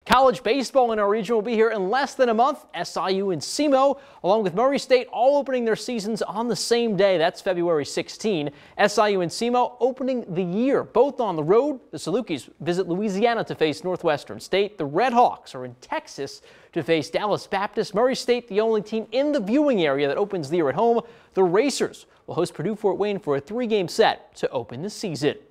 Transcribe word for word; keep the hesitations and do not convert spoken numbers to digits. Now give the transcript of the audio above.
College baseball in our region will be here in less than a month. S I U and SEMO, along with Murray State, all opening their seasons on the same day. That's February sixteenth. S I U and SEMO opening the year, both on the road. The Salukis visit Louisiana to face Northwestern State. The Red Hawks are in Texas to face Dallas Baptist. Murray State, the only team in the viewing area that opens the year at home. The Racers will host Purdue Fort Wayne for a three-game set to open the season.